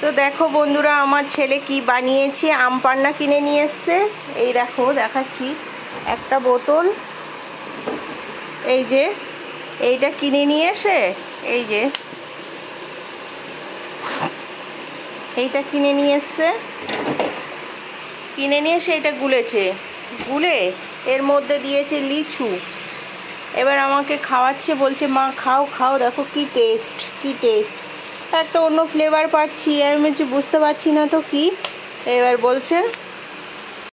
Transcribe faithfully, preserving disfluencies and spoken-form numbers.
তো দেখো বন্ধুরা, আমার ছেলে কি বানিয়েছে, আম পান্না কিনে নিয়ে এসছে। এই দেখো দেখাচ্ছি, একটা বোতল, এই যে এইটা কিনে নিয়ে এসে, এই যে এইটা কিনে নিয়ে এসছে, কিনে নিয়ে এসে এটা গুলেছে, গুলে এর মধ্যে দিয়েছে লিচু। এবার আমাকে খাওয়াচ্ছে, বলছে মা খাও খাও, দেখো কি টেস্ট, কি টেস্ট, একটা অন্য ফ্লেভার পাচ্ছি। আমি বলছি বুঝতে পারছি না তো কি। এবার বলছে